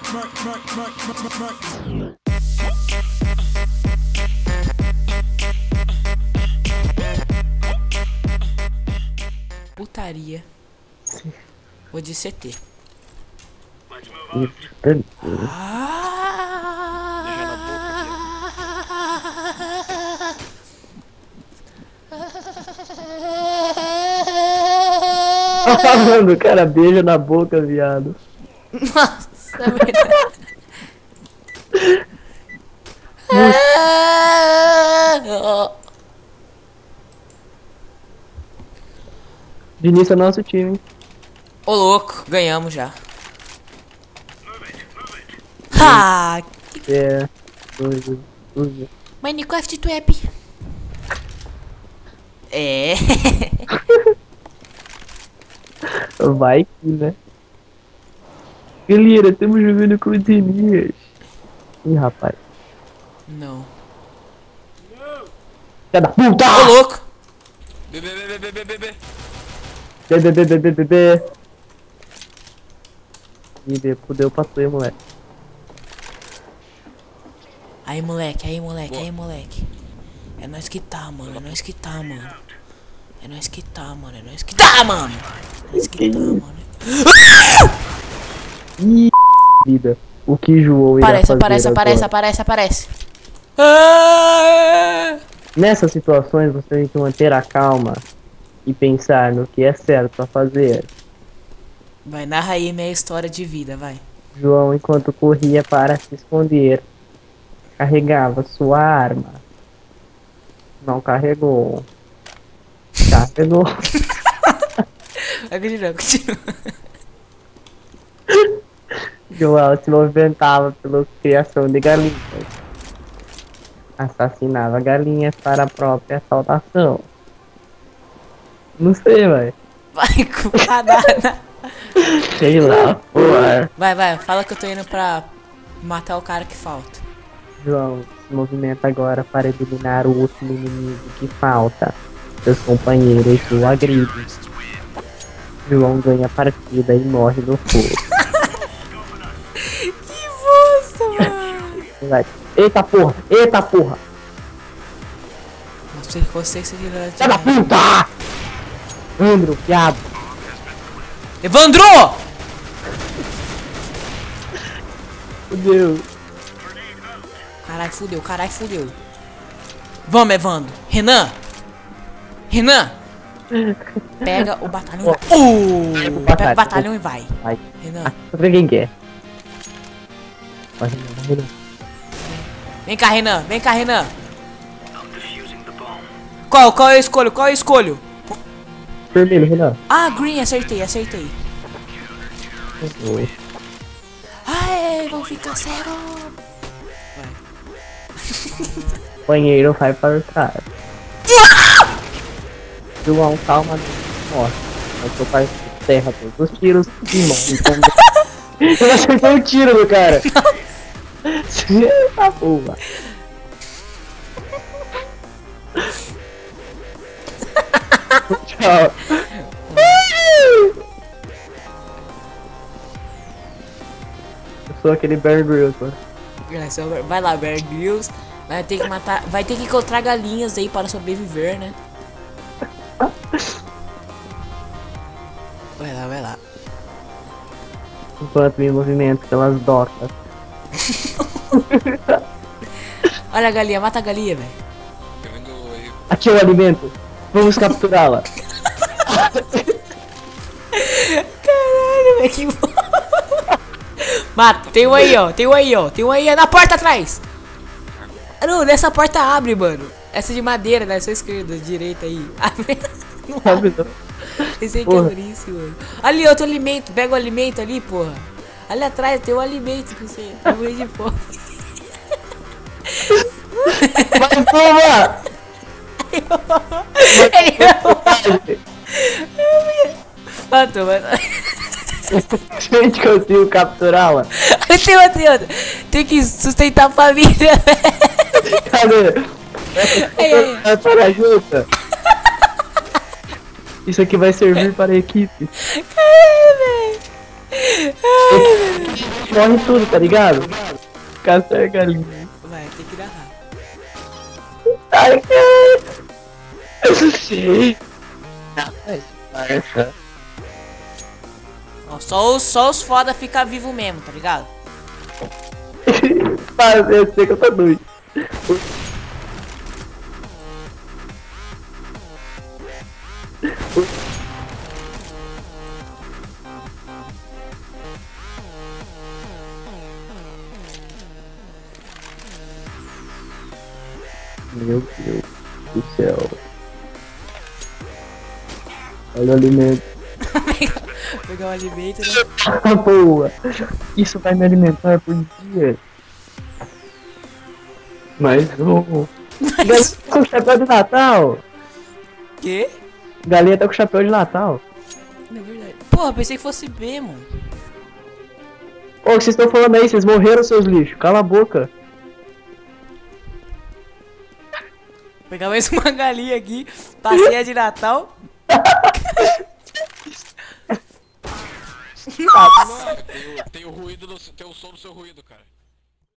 Putaria. Vou de CT. Mano, o cara beija na boca, viado. Nossa, é verdade. Vinícius é nosso time. Ô louco, ganhamos já. Ha! É. Minecraft Trap. É. Vai que, né? Galera, estamos jogando com Denias. Ih, rapaz. Não. Filha da puta! Ô louco! Bebê. Ih, fudeu pra tu, moleque. Aí moleque. É nós que tá, mano. É nós que tá, mano. É nós que tá, mano. Ih, vida. O que João irá fazer Aparece. Nessas situações você tem que manter a calma e pensar no que é certo a fazer. Vai, narra aí minha história de vida, vai. João, enquanto corria para se esconder, carregava sua arma. Não carregou. Carregou. Vai, continua. João se movimentava pela criação de galinhas. Assassinava galinhas para a própria saudação. Não sei, vai. Vai com banana. Sei lá, porra. Vai, fala que eu tô indo pra matar o cara que falta. João se movimenta agora para eliminar o último inimigo que falta. Seus companheiros o agridem. João ganha a partida e morre no fogo. Que bosta, mano. Eita porra! Não sei que você seja Filha da puta! Andro, piado. Evandro! Fudeu. Caralho, fudeu. Vamos, Evandro. Renan! Pega o batalhão e vai. Pega o batalhão e vai. Renan. Só pra quem quer. Vai, Renan. Vem cá, Renan. Qual eu escolho? Vermelho, Renan. Ah, green, acertei. Oi. Ai, vou ficar cego. Banheiro vai para o cara. João, calma, morre. Eu tô partindo terra todos os tiros e morre. Eu acertei o tiro do cara. Tá boa. Tchau. Eu sou aquele Bear Grylls, mano. Vai lá, Bear Grylls. Vai ter que encontrar galinhas aí para sobreviver, né? Vai lá. Enquanto me movimento pelas docas. Olha a galinha, mata a galinha, velho. Aqui é o alimento. Vamos capturá-la. Caralho, velho, que bom. Mata, tem um aí, ó. Na porta atrás. Não, nessa porta abre, mano. Essa de madeira, né? Sua esquerda, direita aí. Abre. Não abre, não. Esse aí que é burrice, mano. Ali, outro alimento. Pega o alimento ali, porra. Ali atrás tem um alimento pra você. Tá morrendo de fome. Vai, porra! Ele matou. A gente conseguiu capturá-la. Tem outra. Tem que sustentar a família, velho. Cadê? Para junta. Isso aqui vai servir para a equipe. Caralho, velho. Morre tudo, tá ligado? Caçar a galinha. Vai, tem que dar rápido. Ai, cara. Eu sei. Parça. Ó, só os foda fica vivo mesmo, tá ligado? Eu sei que eu tô doido. Meu Deus do céu. Olha o alimento. Pegar o alimento, né? Ah, boa. Isso vai me alimentar por dia. Mais um. Galinha tá com chapéu de Natal. Quê? Galinha tá com chapéu de Natal. Não é verdade. Porra, pensei que fosse B, mano. Ô, o que vocês estão falando aí? Vocês morreram, seus lixos. Cala a boca. Vou pegar mais uma galinha aqui. Passei a de Natal. Nossa! Tem o ruído, tem o som do seu ruído, cara.